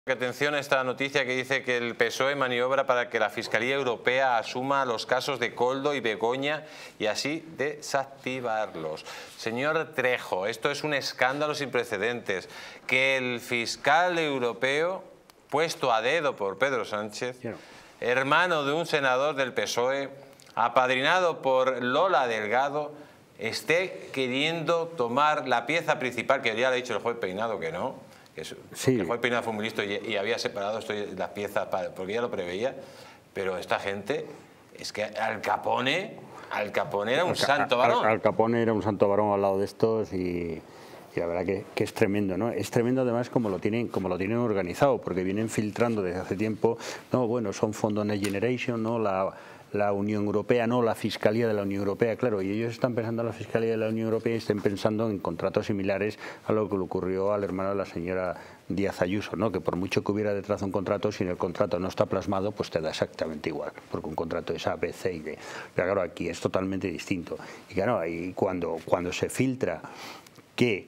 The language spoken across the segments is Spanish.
Atención a esta noticia que dice que el PSOE maniobra para que la Fiscalía Europea asuma los casos de Koldo y Begoña y así desactivarlos. Señor Trejo, esto es un escándalo sin precedentes. Que el fiscal europeo, puesto a dedo por Pedro Sánchez, hermano de un senador del PSOE, apadrinado por Lola Delgado, esté queriendo tomar la pieza principal, que ya le ha dicho el juez Peinado que no. Sí. El juez Peinado fue muy listo y había separado las piezas porque ya lo preveía, pero esta gente, es que Al Capone era un santo varón. Al Capone era un santo varón al lado de estos y la verdad que es tremendo, ¿no? Es tremendo además como lo tienen organizado, porque vienen filtrando desde hace tiempo, no, bueno, son fondos Next Generation, no, la Unión Europea, no, la Fiscalía de la Unión Europea, claro, y ellos están pensando en la Fiscalía de la Unión Europea y están pensando en contratos similares a lo que le ocurrió al hermano de la señora Díaz Ayuso, ¿no? Que por mucho que hubiera detrás un contrato, si en el contrato no está plasmado, pues te da exactamente igual, porque un contrato es A, B, C y D. Pero claro, aquí es totalmente distinto. Y claro, ahí cuando se filtra que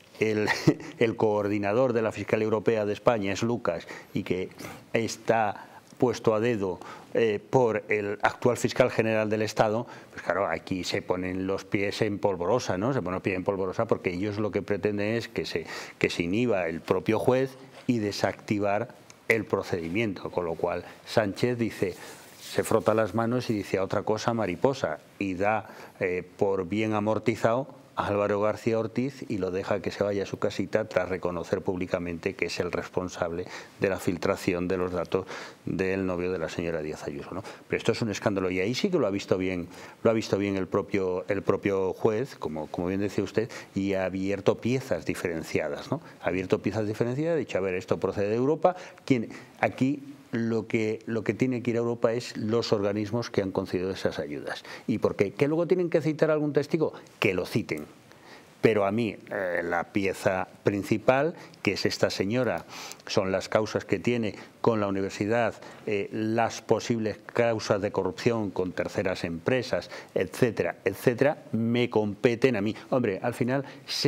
el coordinador de la Fiscalía Europea de España es Lucas y que está puesto a dedo por el actual fiscal general del Estado, pues claro, aquí se ponen los pies en polvorosa, ¿no? Se ponen los pies en polvorosa porque ellos lo que pretenden es que se inhiba el propio juez y desactivar el procedimiento, con lo cual Sánchez dice, se frota las manos y dice a otra cosa mariposa y da por bien amortizado a Álvaro García Ortiz y lo deja que se vaya a su casita tras reconocer públicamente que es el responsable de la filtración de los datos del novio de la señora Díaz Ayuso, ¿no? Pero esto es un escándalo y ahí sí que lo ha visto bien el propio juez, como bien decía usted, y ha abierto piezas diferenciadas, ¿no? Ha abierto piezas diferenciadas, ha dicho, a ver, esto procede de Europa, aquí lo que tiene que ir a Europa es los organismos que han concedido esas ayudas. ¿Y por qué? ¿Que luego tienen que citar algún testigo? Que lo citen. Pero a mí la pieza principal, que es esta señora, son las causas que tiene con la universidad, las posibles causas de corrupción con terceras empresas, etcétera, etcétera, me competen a mí. Hombre, al final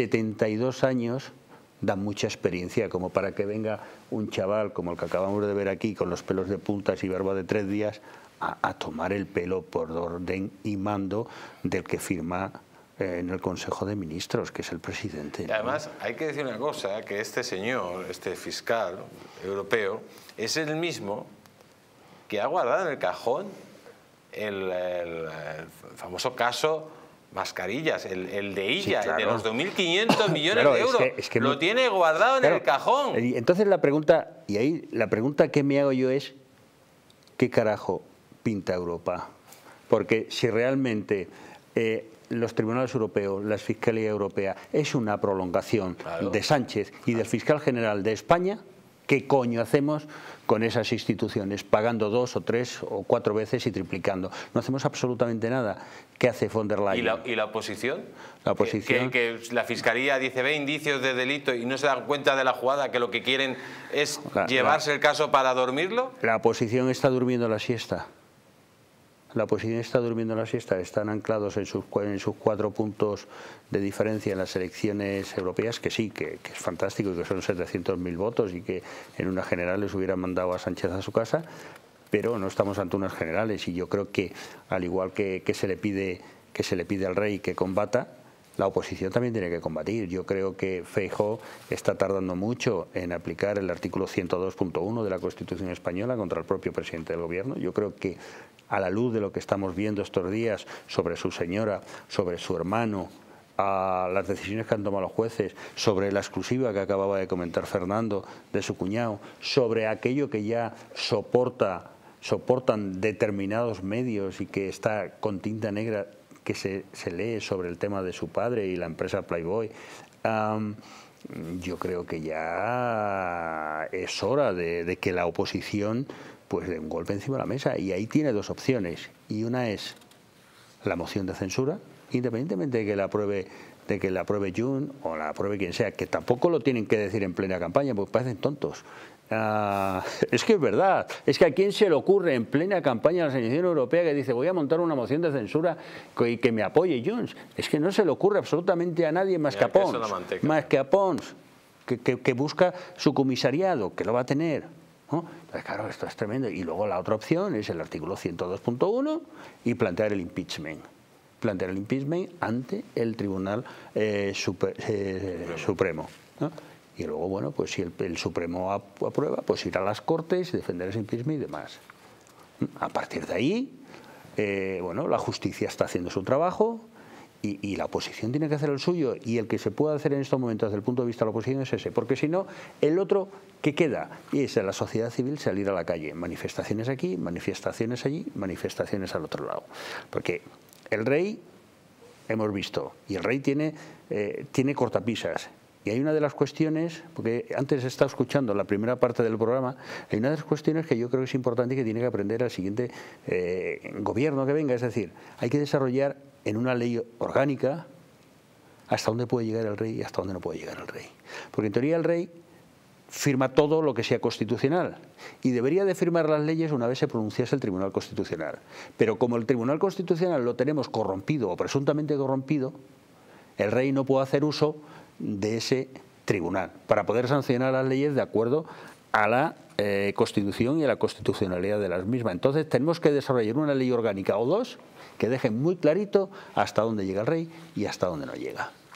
72 años... da mucha experiencia como para que venga un chaval como el que acabamos de ver aquí con los pelos de puntas y barba de 3 días a tomar el pelo por orden y mando del que firma en el Consejo de Ministros, que es el presidente, ¿no? Y además hay que decir una cosa, que este señor, este fiscal europeo, es el mismo que ha guardado en el cajón el famoso caso Mascarillas, el de ella, sí, claro, de los 2.500 millones de euros, lo tiene guardado en el cajón. Entonces la pregunta que me hago yo es, ¿qué carajo pinta Europa? Porque si realmente los tribunales europeos, la Fiscalía Europea, es una prolongación de Sánchez y del fiscal general de España, ¿qué coño hacemos con esas instituciones? Pagando 2 o 3 o 4 veces y triplicando. No hacemos absolutamente nada. ¿Qué hace von der Leyen? ¿Y la oposición? La oposición... Que la Fiscalía dice, ve indicios de delito y no se dan cuenta de la jugada, que lo que quieren es llevarse el caso para dormirlo. La oposición está durmiendo la siesta. La oposición está durmiendo la siesta, están anclados en sus 4 puntos de diferencia en las elecciones europeas, que sí, que es fantástico y que son 700.000 votos y que en unas generales hubieran mandado a Sánchez a su casa, pero no estamos ante unas generales y yo creo que al igual que se le pide al rey que combata, la oposición también tiene que combatir. Yo creo que Feijóo está tardando mucho en aplicar el artículo 102.1 de la Constitución española contra el propio presidente del gobierno. Yo creo que a la luz de lo que estamos viendo estos días sobre su señora, sobre su hermano, a las decisiones que han tomado los jueces, sobre la exclusiva que acababa de comentar Fernando de su cuñado, sobre aquello que ya soportan determinados medios y que está con tinta negra que se lee sobre el tema de su padre y la empresa Playboy, yo creo que ya es hora de que la oposición pues dé un golpe encima de la mesa. Y ahí tiene 2 opciones. Y una es la moción de censura, independientemente de que la apruebe Junts o la apruebe quien sea, que tampoco lo tienen que decir en plena campaña, porque parecen tontos. Es que es verdad, es que a quién se le ocurre en plena campaña de la selección europea que dice voy a montar una moción de censura que me apoye Junts. Es que no se le ocurre absolutamente a nadie más que a Pons. que busca su comisariado, que lo va a tener, ¿no? Entonces, claro, esto es tremendo. Y luego la otra opción es el artículo 102.1 y plantear el impeachment. Plantear el impeachment ante el Tribunal Supremo, ¿no? Y luego, bueno, pues si el Supremo aprueba, pues ir a las Cortes y defender ese impeachment y demás. A partir de ahí, bueno, la justicia está haciendo su trabajo y la oposición tiene que hacer el suyo. Y el que se puede hacer en estos momentos desde el punto de vista de la oposición es ese. Porque si no, el otro que queda es la sociedad civil salir a la calle. Manifestaciones aquí, manifestaciones allí, manifestaciones al otro lado. Porque el rey, hemos visto, y el rey tiene cortapisas. Y hay una de las cuestiones, porque antes he estado escuchando la primera parte del programa, hay una de las cuestiones que yo creo que es importante y que tiene que aprender el siguiente gobierno que venga. Es decir, hay que desarrollar en una ley orgánica hasta dónde puede llegar el rey y hasta dónde no puede llegar el rey. Porque en teoría el rey firma todo lo que sea constitucional y debería de firmar las leyes una vez se pronunciase el Tribunal Constitucional. Pero como el Tribunal Constitucional lo tenemos corrompido o presuntamente corrompido, el rey no puede hacer uso de ese tribunal para poder sancionar las leyes de acuerdo a la Constitución y a la constitucionalidad de las mismas. Entonces tenemos que desarrollar una ley orgánica o dos que dejen muy clarito hasta dónde llega el rey y hasta dónde no llega.